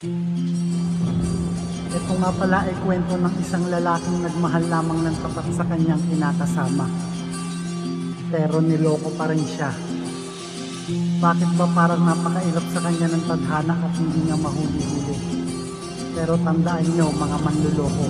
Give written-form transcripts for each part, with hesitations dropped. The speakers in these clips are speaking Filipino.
Ito nga pala ay kwento ng isang lalaking nagmahal lamang ng tapat sa kanyang kinakasama. Pero niloko pa rin siya. Bakit ba parang napakairap sa kanya ng tadhana at hindi niya mahuli-huli? Pero tandaan nyo mga manluloko,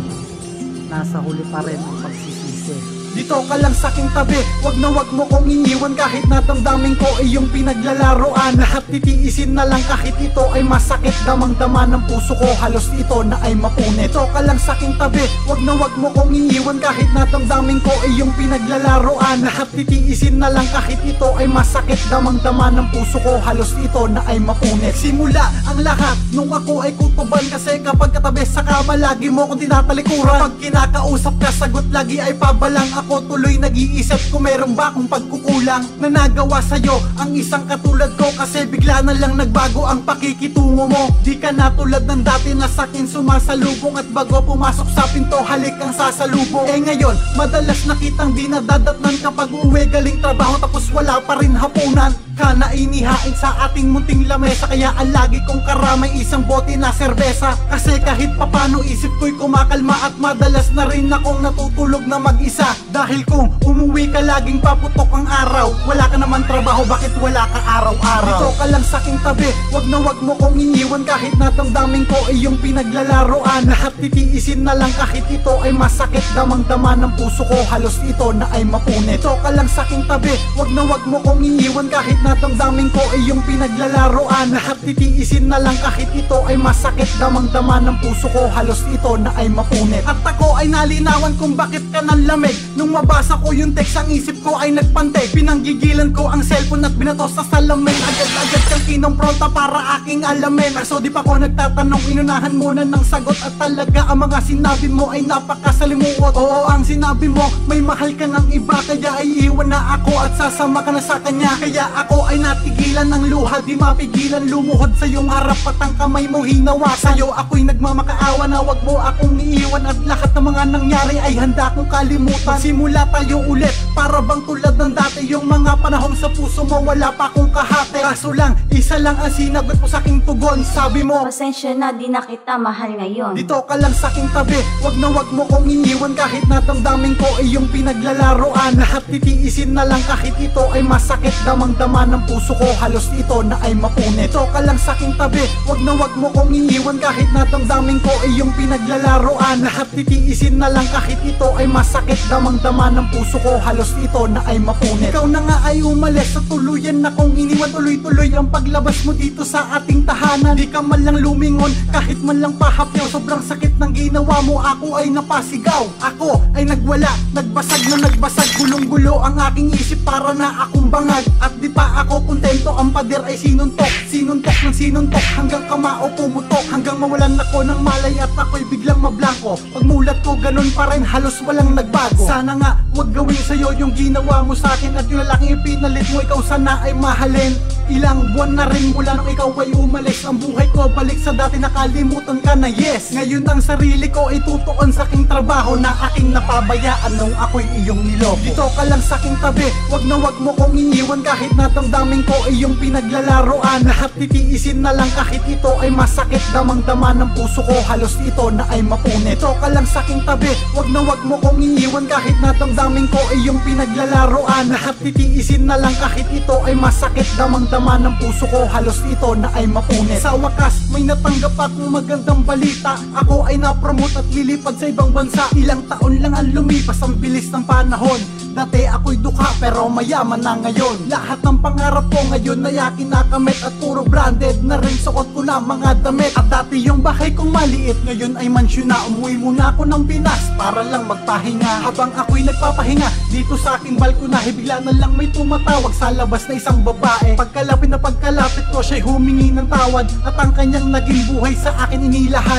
nasa huli pa rin ang pagsisisi. Dito ka lang sa aking tabi, wag na wag mo kong iniwan. Kahit natamdamin ko ay iyong pinaglalaroan. Lahat titiisin na lang kahit ito ay masakit. Damang-dama ng puso ko, halos ito na ay mapunit. Dito ka lang sa aking tabi, wag na wag mo kong iniwan. Kahit natamdamin ko ay iyong pinaglalaroan. Lahat titiisin na lang kahit ito ay masakit. Damang-dama ng puso ko, halos ito na ay mapunit. Simula ang lahat nung ako ay kutuban. Kasi kapag katabi sa kama, lagi mo kong tinatalikuran. Pag kinakausap ka, sagot lagi ay pabalang. Ako tuloy nag-iisip kung meron ba akong pagkukulang na nagawa sa'yo ang isang katulad ko. Kasi bigla na lang nagbago ang pakikitungo mo. Di ka na tulad ng dati na sa'kin sumasalubong. At bago pumasok sa pinto, halik kang sasalubong. Eh ngayon, madalas nakitang di nadadatnan kapag uwi galing trabaho tapos wala pa rin hapunan. Kana inihain sa ating munting lamesa. Kaya ang lagi kong karamay isang bote na serbesa. Kasi kahit papano isip ko'y kumakalma. At madalas na rin akong natutulog na mag-isa. Dahil kung umuwi ka laging paputok ang araw. Wala ka naman trabaho, bakit wala ka araw-araw? Dito ka lang sa aking tabi, wag na wag mo kong iniwan. Kahit natamdamin ko ay iyong pinaglalaroan. Lahat titiisin na lang kahit ito ay masakit. Damang-dama ng puso ko, halos ito na ay mapunit. Dito ka lang sa aking tabi, wag na wag mo kong iniwan. Kahit natamdamin ko ay iyong pinaglalaroan. Lahat titiisin na lang kahit ito ay masakit. Damang-dama ng puso ko, halos ito na ay mapunit. At ako ay nalinawan kung bakit ka nanlamig. Nung mabasa ko yung text, ang isip ko ay nagpantay. Pinanggigilan ko ang cellphone at binato sa salamin. Agad-agad kang kinompronta para aking alamin. So di pa ko nagtatanong, inunahan muna ng sagot. At talaga ang mga sinabi mo ay napakasalimuot. Oo, ang sinabi mo, may mahal ka ng iba. Kaya ay iwan na ako at sasama ka na sa kanya. Kaya ako ay natigilan ng luha, di mapigilan lumuhod sa iyong harap at ang kamay mo hinawa. Sa'yo ako'y nagmamakaawa na wag mo akong iiwan. At lahat ng mga nangyari ay handa kong kalimutan. Simula tayo ulit, para bang tulad ng dati. Yung mga panahon sa puso mo wala pa akong kahati. Kaso lang, isa lang ang sinagot mo sa aking tugon. Sabi mo, pasensya na, di na kita mahal ngayon. dito ka lang sa aking tabi, wag na wag mo kong iniwan. Kahit natamdamin ko ay iyong pinaglalaroan. Lahat titiisin na lang kahit ito ay masakit. Damang-dama ng puso ko, halos ito na ay mapunit. Dito ka lang sa aking tabi, wag na wag mo kong iniwan. Kahit natamdamin ko ay iyong pinaglalaroan. Lahat titiisin na lang kahit ito ay masakit. Damang-dama ng puso ko, halos ito na ay mapunit. Ikaw na nga ay umalis sa tuluyan na kong iniwan. Tuloy-tuloy ang paglabas mo dito sa ating tahanan. Di ka man lang lumingon, kahit man lang pahapyaw. Sobrang sakit ng ginawa mo, ako ay napasigaw. Ako ay nagwala, nagbasag na nagbasag. Gulong-gulo ang aking isip para na akong bangag. At di pa ako kontento, ang pader ay sinuntok. Sinuntok ng sinuntok hanggang kamao pumutok. Hanggang mawalan ako ng malay at ako'y biglang mablangko. Pagmulat ko ganun pa rin, halos walang nagbago. Sana nga wag gawin sa'yo yung ginawa mo sa akin. At yung lalaking ipinalit mo, ikaw sana ay mahalin. Ilang buwan na rin mula nung ikaw ay umalis. Ang buhay ko balik sa dati, nakalimutan ka na, yes. Ngayon ang sarili ko ay tutuon sa aking trabaho na aking napabayaan nung ako'y iyong niloko. Dito ka lang sa aking tabi, wag na wag mo kong iniwan. Kahit natamdamin ko ay iyong pinaglalaroan. Lahat titiisin na lang kahit ito ay masakit. Damang-dama ng puso ko, halos ito na ay mapunit. Dito ka lang sa aking tabi, wag na wag mo kong iniwan. Kahit natamdamin ko ay iyong pinaglalaroan. Lahat titiisin na lang kahit ito ay masakit. Damang-dama ng puso ko, halos ito na ay mapunit. Sa wakas, may natanggap akong magandang balita. Ako ay napromote at lilipad sa ibang bansa. Ilang taon lang ang lumipas, ang bilis ng panahon. Dati ako'y dukha pero mayaman na ngayon. Lahat ng pangarap ko ngayon ay akin nakamit. At puro branded na rin suot ko na mga damit. At dati yung bahay kong maliit, ngayon ay mansyon na. Umuwi muna ako ng Pinas para lang magpahinga. Habang ako'y nagpapahinga dito sa aking balkonahe, bigla na lang may tumatawag sa labas na isang babae. Pagkalapit na pagkalapit ko, siya'y humingi ng tawad. At ang kanyang naging buhay sa akin inilahad.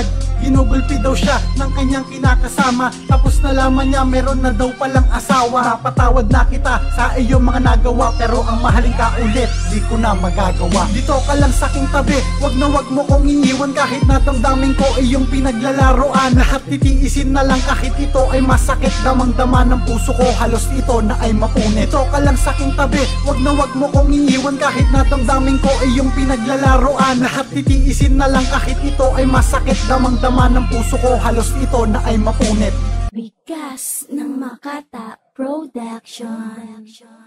Ginugulpi daw siya ng kanyang kinakasama, tapos nalaman niya meron na daw palang asawa. Napatawad na kita sa iyong mga nagawa, pero ang mahalin ka ulit di ko na magagawa. Dito ka lang sa aking tabi, wag na wag mo kong iniwan, kahit nadamdamin ko iyong pinaglalaroan. Lahat titiisin na lang kahit ito ay masakit, damang-dama ng puso ko, halos ito na ay mapunit. Dito ka lang sa aking tabi, wag na wag mo kong iniwan, kahit nadamdamin ko iyong pinaglalaroan. Lahat titiisin na lang kahit ito ay masakit, damang-dama ng puso ko, halos ito na ay mapunit. Bigas ng Makata Production.